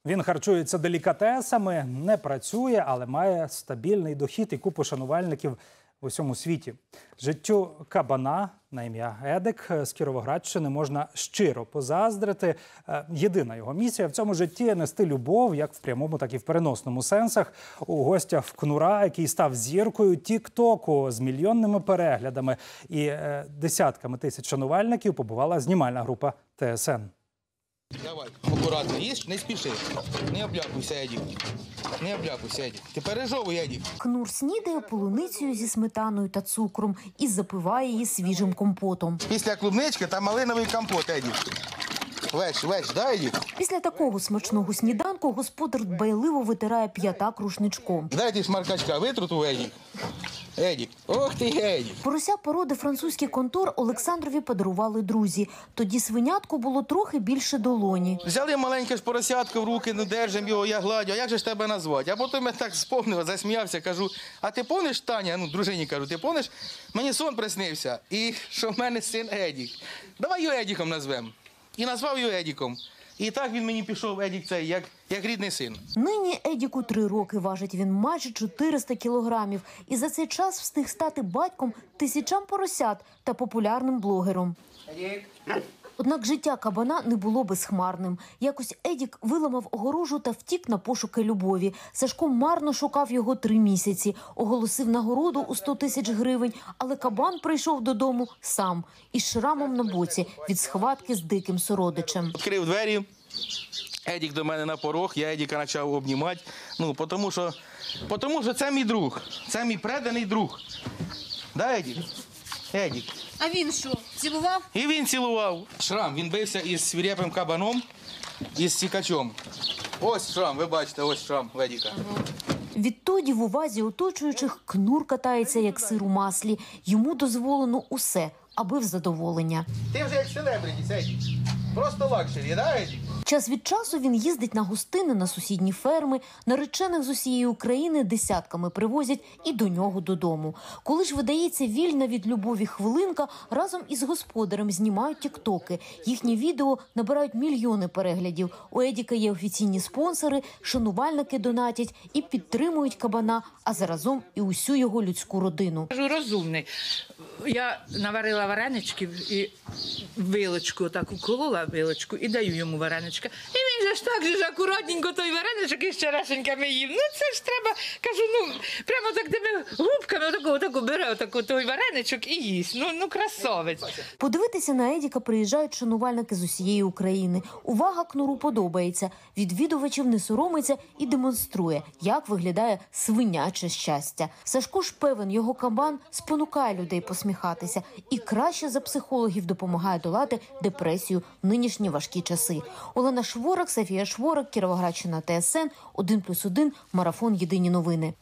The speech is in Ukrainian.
Він харчується делікатесами, не працює, але має стабільний дохід і купу шанувальників в усьому світі. Життю кабана на ім'я Едик з Кіровоградщини можна щиро позаздрити. Єдина його місія в цьому житті – нести любов, як в прямому, так і в переносному сенсах. У гостях в Кнура, який став зіркою тік-току з мільйонними переглядами і десятками тисяч шанувальників, побувала знімальна група ТСН. Давай, акуратно, їж, не спіши. Не обляпуйся, Едік. Не обляпуйся, Едік. Ти пережовуй, Едік. Кнур снідає полуницею зі сметаною та цукром і запиває її свіжим компотом. Після клубнички та малиновий компот, Едік. Весь, да, Едік? Після такого смачного сніданку господар дбайливо витирає п'ятак рушничком. Дайте шмаркачка витруту, Едік. Едік. Ох ти, Едік. Порося породи французький контор Олександрові подарували друзі. Тоді свинятку було трохи більше долоні. Взяли маленьке ж поросятко в руки, ну держим його, я гладю, а як же ж тебе назвати? А потім я так сповнив, засміявся, кажу, а ти помниш, Таня, ну дружині кажу, ти помниш, мені сон приснився, і що в мене син Едік. Давай його Едіком назвемо. І назвав його Едіком. І так він мені пішов, Едік цей, як рідний син. Нині Едіку 3 роки, важить він майже 400 кілограмів. І за цей час встиг стати батьком тисячам поросят та популярним блогером. Едік. Однак життя кабана не було безхмарним. Якось Едік виламав огорожу та втік на пошуки любові. Сашко марно шукав його 3 місяці. Оголосив нагороду у 100 тисяч гривень, але кабан прийшов додому сам, із шрамом на боці від схватки з диким сородичем. Відкрив двері, Едік до мене на порог, я Едіка почав обнімати. Ну, тому що це мій друг, це мій преданий друг. Да, Едік? Едік. А він що, цілував? І він цілував. Шрам, він бився із свирепим кабаном, із сікачом. Ось шрам, ви бачите, ось шрам Едіка. Відтоді в увазі оточуючих Кнур катається як сир у маслі. Йому дозволено усе, аби в задоволення. Ти вже як селебриті, Едік. Просто лакшері, да, Едік? Час від часу він їздить на гостини на сусідні ферми, наречених з усієї України десятками привозять і до нього додому. Коли ж видається вільна від любові хвилинка, разом із господарем знімають тіктоки. Їхні відео набирають мільйони переглядів. У Едіка є офіційні спонсори, шанувальники донатять і підтримують кабана, а заразом і усю його людську родину. Кажу, розумний. Я наварила вареничків і вилочку, так уколола вилочку і даю йому вареничка. І він же ж так же акуратненько той вареничок із черешеньками їв. Ну це ж треба, кажу, ну прямо так тими губками отаку бере той вареничок і їсть. Ну красавець. Подивитися на Едіка приїжджають шанувальники з усієї України. Увага Кнуру подобається. Відвідувачів не соромиться і демонструє, як виглядає свиняче щастя. Сашко ж певен, його кабан спонукає людей посміхатися і краще за психологів допомагає долати депресію в нинішні важкі часи. Олена Шворак, Софія Шворак, Кіровоградщина, ТСН, 1+1, Марафон, Єдині новини.